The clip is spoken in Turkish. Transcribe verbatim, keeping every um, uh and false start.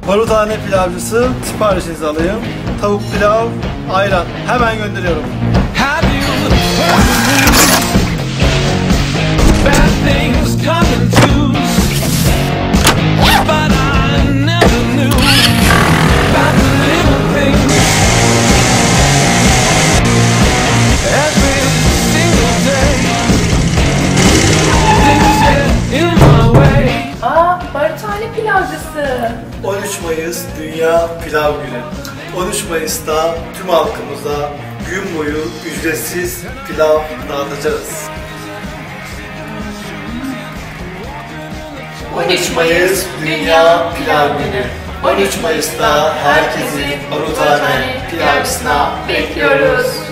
Barutane pilavcısı, siparişinizi alayım. Tavuk pilav, ayran. Hemen gönderiyorum. Aa, barutane pilavcısı. on üç Mayıs Dünya Pilav Günü. on üç Mayıs'ta tüm halkımıza gün boyu ücretsiz pilav dağıtacağız. on üç Mayıs Dünya Pilav Günü. on üç Mayıs'ta herkesi barutane pilavcısına bekliyoruz.